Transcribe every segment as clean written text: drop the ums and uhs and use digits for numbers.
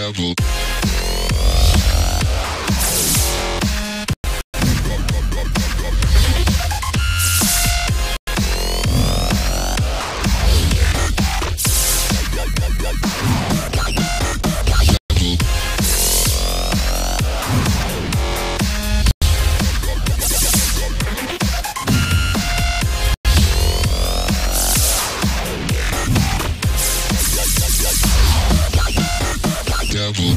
devil. Devil.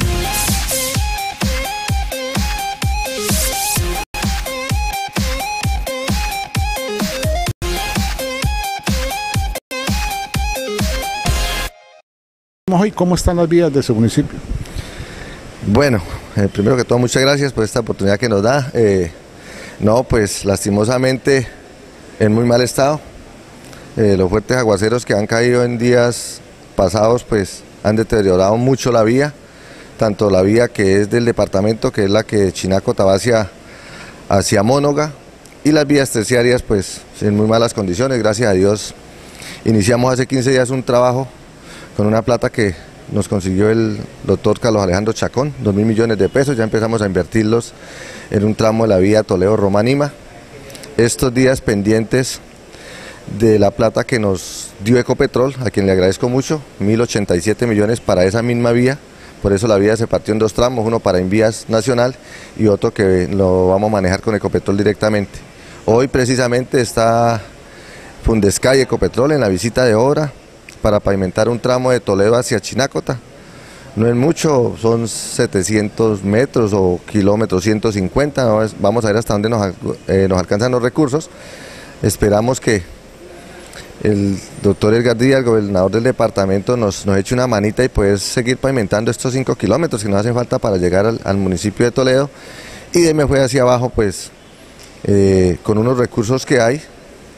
Hoy, ¿cómo están las vías de su municipio? Bueno, primero que todo muchas gracias por esta oportunidad que nos da. No, pues lastimosamente en muy mal estado. Los fuertes aguaceros que han caído en días pasados pues han deteriorado mucho la vía, tanto la vía que es del departamento, que es la que de Chinacota va hacia Mónoga, y las vías terciarias pues en muy malas condiciones. Gracias a Dios iniciamos hace 15 días un trabajo con una plata que nos consiguió el doctor Carlos Alejandro Chacón, 2.000 millones de pesos. Ya empezamos a invertirlos en un tramo de la vía Toledo-Románima. Estos días pendientes de la plata que nos dio Ecopetrol, a quien le agradezco mucho, 1.087 millones para esa misma vía. Por eso la vía se partió en dos tramos, uno para Invías Nacional y otro que lo vamos a manejar con Ecopetrol directamente. Hoy precisamente está Fundesca y Ecopetrol en la visita de obra para pavimentar un tramo de Toledo hacia Chinacota. No es mucho, son 700 metros o kilómetros 150, ¿no? Vamos a ver hasta dónde nos alcanzan los recursos. Esperamos que el doctor Edgar Díaz, el gobernador del departamento, nos eche una manita y poder seguir pavimentando estos 5 kilómetros que nos hacen falta para llegar al municipio de Toledo. Y de me fue hacia abajo pues con unos recursos que hay,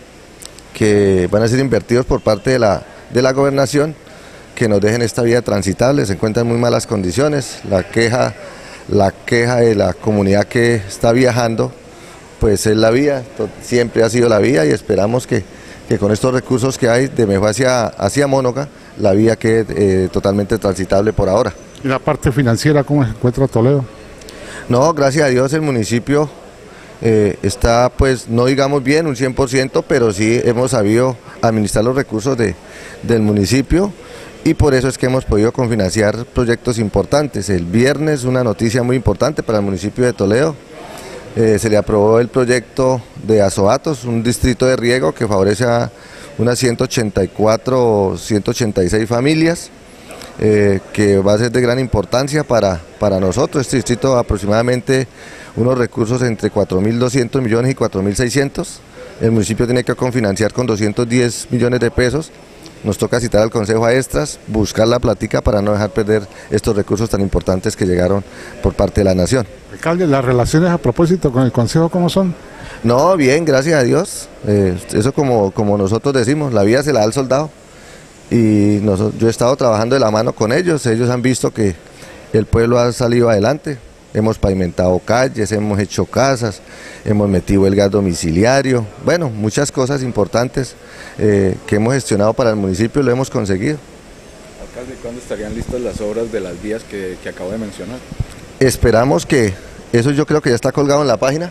que van a ser invertidos por parte de la gobernación, que nos dejen esta vía transitable. Se encuentra en muy malas condiciones. La queja de la comunidad que está viajando pues es la vía, siempre ha sido la vía, y esperamos que con estos recursos que hay de Mejó hacia Mónoga, la vía quede totalmente transitable por ahora. ¿Y la parte financiera cómo se encuentra Toledo? No, gracias a Dios el municipio está pues no digamos bien un 100%, pero sí hemos sabido administrar los recursos del municipio, y por eso es que hemos podido confinanciar proyectos importantes. El viernes una noticia muy importante para el municipio de Toledo. Se le aprobó el proyecto de Azoatos, un distrito de riego que favorece a unas 184 o 186 familias, que va a ser de gran importancia para nosotros. Este distrito aproximadamente unos recursos entre 4.200 millones y 4.600. El municipio tiene que confinanciar con 210 millones de pesos. Nos toca citar al Consejo a Extras, buscar la platica para no dejar perder estos recursos tan importantes que llegaron por parte de la Nación. Alcalde, ¿las relaciones a propósito con el Consejo cómo son? No, bien, gracias a Dios. Eso como nosotros decimos, la vida se la da al soldado. Y yo he estado trabajando de la mano con ellos. Ellos han visto que el pueblo ha salido adelante. Hemos pavimentado calles, hemos hecho casas, hemos metido el gas domiciliario. Bueno, muchas cosas importantes que hemos gestionado para el municipio lo hemos conseguido. Alcalde, ¿cuándo estarían listas las obras de las vías que acabo de mencionar? Esperamos que, eso yo creo que ya está colgado en la página,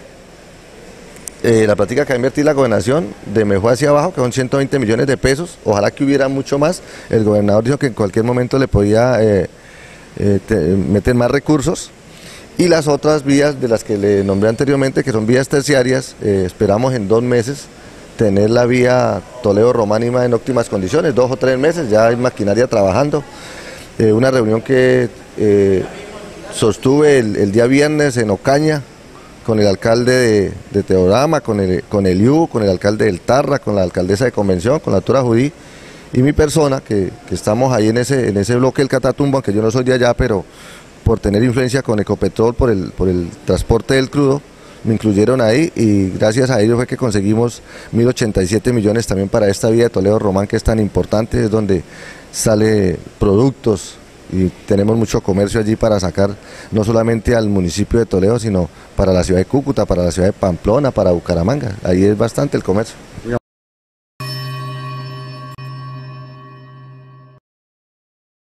la plática que va a invertir la gobernación de Mejó hacia abajo, que son 120 millones de pesos, ojalá que hubiera mucho más. El gobernador dijo que en cualquier momento le podía meter más recursos. Y las otras vías de las que le nombré anteriormente, que son vías terciarias, esperamos en 2 meses tener la vía Toledo-Románima en óptimas condiciones, 2 o 3 meses, ya hay maquinaria trabajando. Una reunión que sostuve el día viernes en Ocaña con el alcalde de Teorama, con el IU, con el alcalde del Tarra, con la alcaldesa de Convención, con la doctora Judí y mi persona, que estamos ahí en ese bloque del Catatumbo, aunque yo no soy de allá, pero por tener influencia con Ecopetrol por el transporte del crudo, me incluyeron ahí, y gracias a ellos fue que conseguimos 1.087 millones también para esta vía de Toledo-Román, que es tan importante, es donde sale productos y tenemos mucho comercio allí para sacar no solamente al municipio de Toledo, sino para la ciudad de Cúcuta, para la ciudad de Pamplona, para Bucaramanga. Ahí es bastante el comercio.